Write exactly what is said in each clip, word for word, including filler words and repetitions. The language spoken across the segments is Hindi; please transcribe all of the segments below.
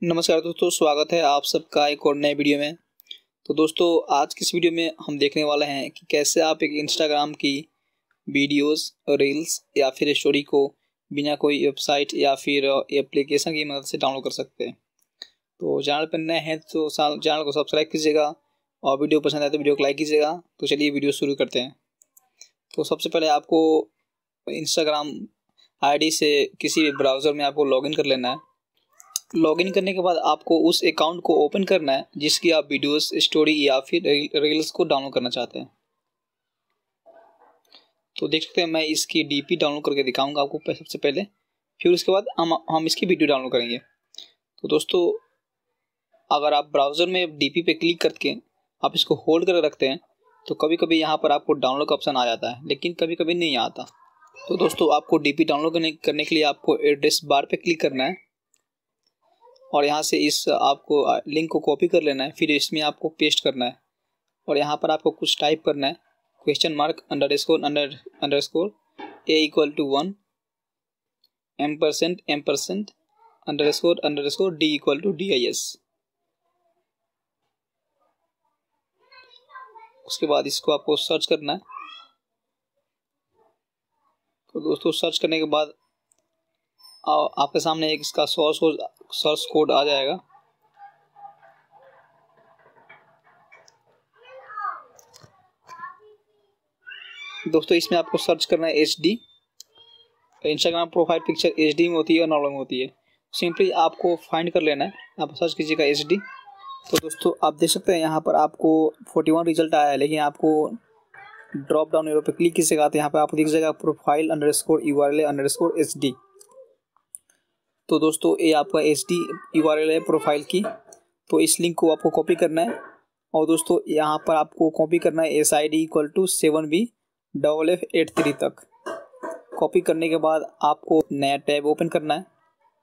नमस्कार दोस्तों, स्वागत है आप सबका एक और नए वीडियो में। तो दोस्तों, आज की इस वीडियो में हम देखने वाले हैं कि कैसे आप एक इंस्टाग्राम की वीडियोस, रील्स या फिर स्टोरी को बिना कोई वेबसाइट या फिर एप्लीकेशन की मदद से डाउनलोड कर सकते हैं। तो चैनल पर नए हैं तो चैनल को सब्सक्राइब कीजिएगा और वीडियो पसंद आए तो वीडियो को लाइक कीजिएगा। तो चलिए वीडियो शुरू करते हैं। तो सबसे पहले आपको इंस्टाग्राम आई डी से किसी भी ब्राउज़र में आपको लॉगिन कर लेना है। लॉगिन करने के बाद आपको उस अकाउंट को ओपन करना है जिसकी आप वीडियोस, स्टोरी या फिर रील्स को डाउनलोड करना चाहते हैं। तो देख सकते हैं, मैं इसकी डीपी डाउनलोड करके दिखाऊंगा आपको सबसे पहले, फिर उसके बाद हम हम इसकी वीडियो डाउनलोड करेंगे। तो दोस्तों, अगर आप ब्राउज़र में डीपी पे क्लिक करके आप इसको होल्ड कर रखते हैं तो कभी कभी यहाँ पर आपको डाउनलोड का ऑप्शन आ जाता है, लेकिन कभी कभी नहीं आता। तो दोस्तों, आपको डीपी डाउनलोड करने करने के लिए आपको एड्रेस बार पे क्लिक करना है और यहाँ से इस आपको लिंक को कॉपी कर लेना है। फिर इसमें आपको पेस्ट करना है और यहाँ पर आपको कुछ टाइप करना है, question mark underscore under underscore A equal to one M percent M percent underscore underscore D equal to D I S. उसके बाद इसको आपको सर्च करना है। तो दोस्तों, सर्च करने के बाद आपके सामने एक इसका सोर्स सोर्स कोड आ जाएगा। दोस्तों, इसमें आपको सर्च करना है H D. Instagram profile picture H D में होती है और नॉर्मल में होती है। सिंपली आपको फाइंड कर लेना है, आप सर्च कीजिएगा एच डी। तो दोस्तों, आप देख सकते हैं यहाँ पर आपको इकतालीस रिजल्ट आया है, लेकिन आपको ड्रॉप डाउन एरो पे क्लिक कीजिएगा तो यहाँ पर आपको दिख जाएगा profile underscore U R L underscore H D. तो दोस्तों, ये आपका H D U R L है प्रोफाइल की। तो इस लिंक को आपको कॉपी करना है और दोस्तों यहाँ पर आपको कॉपी करना है S I D equal to seven B double F eight three तक। कॉपी करने के बाद आपको नया टैब ओपन करना है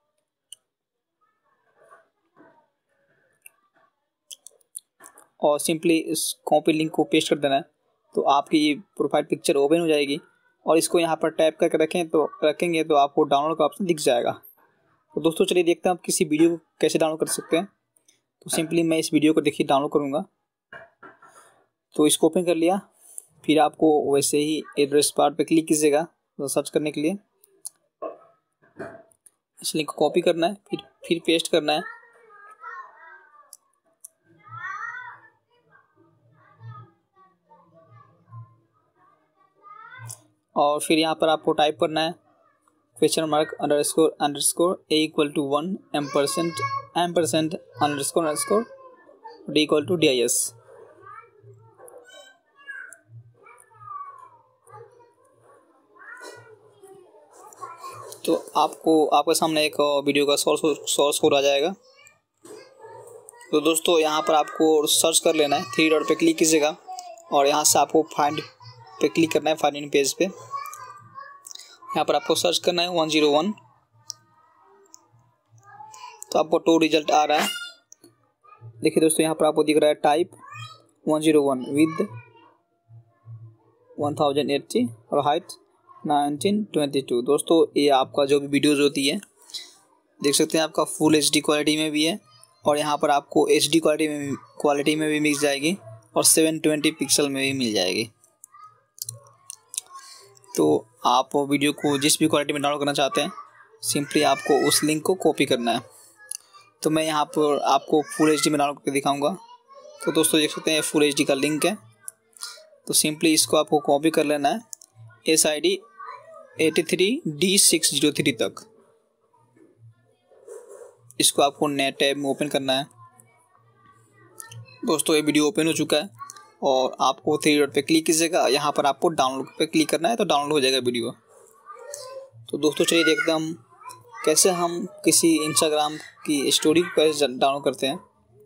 और सिंपली इस कॉपी लिंक को पेस्ट कर देना है। तो आपकी ये प्रोफाइल पिक्चर ओपन हो जाएगी और इसको यहाँ पर टैप करके रखें तो रखेंगे तो आपको डाउनलोड का ऑप्शन दिख जाएगा। तो दोस्तों, चलिए देखते हैं आप किसी वीडियो को कैसे डाउनलोड कर सकते हैं। तो सिंपली मैं इस वीडियो को देखिए डाउनलोड करूँगा। तो इसको ओपन कर लिया, फिर आपको वैसे ही एड्रेस बार पे क्लिक कीजिएगा तो सर्च करने के लिए इस लिंक को कॉपी करना है, फिर फिर पेस्ट करना है। और फिर यहाँ पर आपको टाइप करना है question mark underscore underscore A equal to one M percent M percent underscore underscore D equal to D I S. तो आपको आपके सामने एक वीडियो का सोर्स सोर्स कोड आ जाएगा। तो दोस्तों, यहाँ पर आपको सर्च कर लेना है, थ्री डॉट पे क्लिक कीजिएगा और यहाँ से आपको फाइंड पे क्लिक करना है, फाइंड पेज पे। यहाँ पर आपको सर्च करना है वन ज़ीरो वन। तो आपको टू रिजल्ट आ रहा है। देखिए दोस्तों, यहाँ पर आपको दिख रहा है type one zero one with one thousand eighty और हाइट नाइनटीन ट्वेंटी टू। दोस्तों, ये आपका जो भी वीडियोज़ होती है देख सकते हैं, आपका फुल एच डी क्वालिटी में भी है और यहाँ पर आपको एच डी क्वालिटी में क्वालिटी में भी मिल जाएगी और सेवन ट्वेंटी पिक्सल में भी मिल जाएगी। तो आप वीडियो को जिस भी क्वालिटी में डाउनलोड करना चाहते हैं, सिंपली आपको उस लिंक को कॉपी करना है। तो मैं यहाँ पर आपको फुल एच डी में डाउनलोड करके दिखाऊंगा। तो दोस्तों, देख सकते हैं फुल एच डी का लिंक है। तो सिंपली इसको आपको कॉपी कर लेना है S I D eighty three D six zero three तक। इसको आपको नए टैब में ओपन करना है। दोस्तों, ये वीडियो ओपन हो चुका है और आपको थ्री डॉट पे क्लिक कीजिएगा, यहाँ पर आपको डाउनलोड पे क्लिक करना है तो डाउनलोड हो जाएगा वीडियो। तो दोस्तों, चलिए देखते हैं हम कैसे हम किसी इंस्टाग्राम की स्टोरी को कैसे डाउनलोड करते हैं।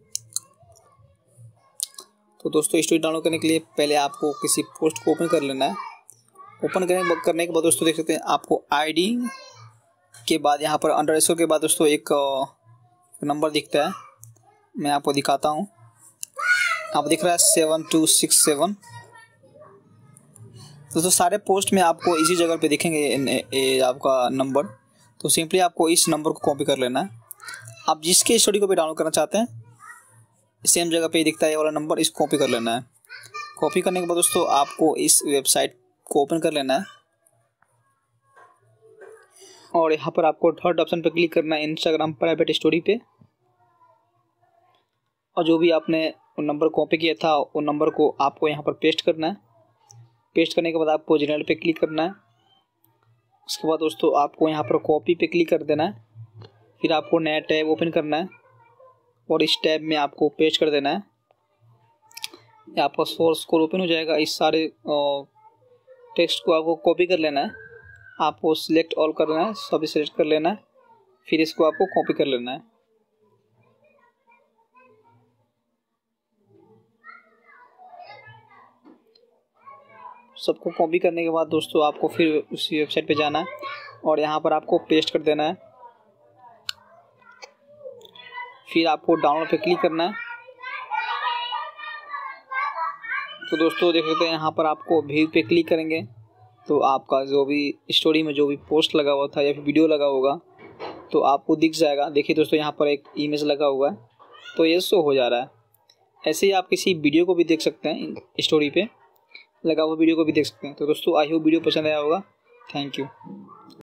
तो दोस्तों, स्टोरी डाउनलोड करने के लिए पहले आपको किसी पोस्ट को ओपन कर लेना है। ओपन करने करने के बाद दोस्तों देख सकते हैं आपको आईडी के बाद यहाँ पर अंडर स्कोर के बाद दोस्तों एक नंबर दिखता है। मैं आपको दिखाता हूँ, आप दिख रहा है सेवन टू सिक्स सेवन। दोस्तों, सारे पोस्ट में आपको इसी जगह पे दिखेंगे ये आपका नंबर। तो सिंपली आपको इस नंबर को कॉपी कर लेना है आप जिसके स्टोरी को भी डाउनलोड करना चाहते हैं सेम जगह पे ही दिखता है ये वाला नंबर, इसको कॉपी कर लेना है। कॉपी करने के बाद दोस्तों आपको इस वेबसाइट को ओपन कर लेना है और यहाँ पर आपको थर्ड ऑप्शन पर क्लिक करना है, इंस्टाग्राम प्राइवेट स्टोरी पे। और जो भी आपने वो नंबर कॉपी किया था वो नंबर को आपको यहाँ पर पेस्ट करना है। पेस्ट करने के बाद आपको जनरल पे क्लिक करना है। उसके बाद दोस्तों आपको यहाँ पर कॉपी पे क्लिक कर देना है। फिर आपको नया टैब ओपन करना है और इस टैब में आपको पेस्ट कर देना है। आपका सोर्स कोड ओपन हो जाएगा। इस सारे टेक्स्ट को आपको कॉपी कर लेना है। आपको सिलेक्ट ऑल करना है, सभी सिलेक्ट कर लेना है। फिर इसको आपको कॉपी कर लेना है। सबको कॉपी करने के बाद दोस्तों आपको फिर उसी वेबसाइट पे जाना है और यहाँ पर आपको पेस्ट कर देना है। फिर आपको डाउनलोड पे क्लिक करना है। तो दोस्तों देख सकते हैं यहाँ पर आपको व्यू पे क्लिक करेंगे तो आपका जो भी स्टोरी में जो भी पोस्ट लगा हुआ था या फिर वीडियो लगा होगा तो आपको दिख जाएगा। देखिए दोस्तों यहाँ पर एक इमेज लगा हुआ है तो ये शो हो जा रहा है। ऐसे ही आप किसी वीडियो को भी देख सकते हैं, स्टोरी पे लगा हुआ वीडियो को भी देख सकते हैं। तो दोस्तों आई होप वीडियो पसंद आया होगा। Thank you.